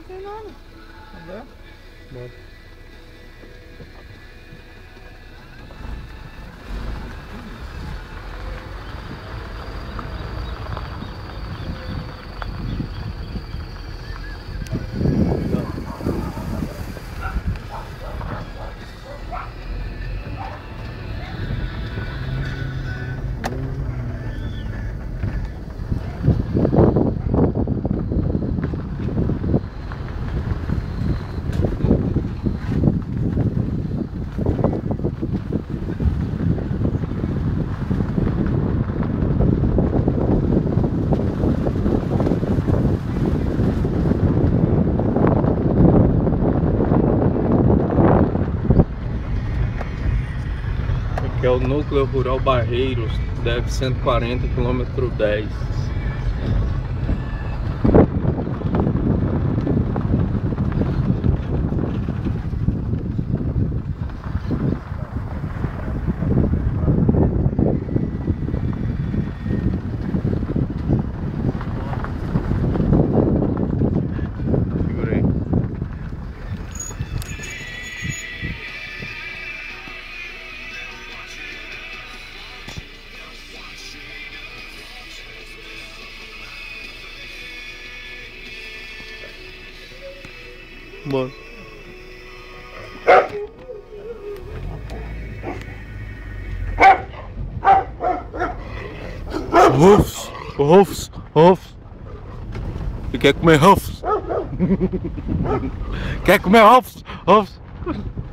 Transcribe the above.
tem nada. Tá. Bora. Aqui é o núcleo rural Barreiros, deve 140 km 10. Segura aí. Bora. Ruffs, Ruffs, Ruffs. Você quer comer Ruffs? Quer comer Ruffs? Ruffs?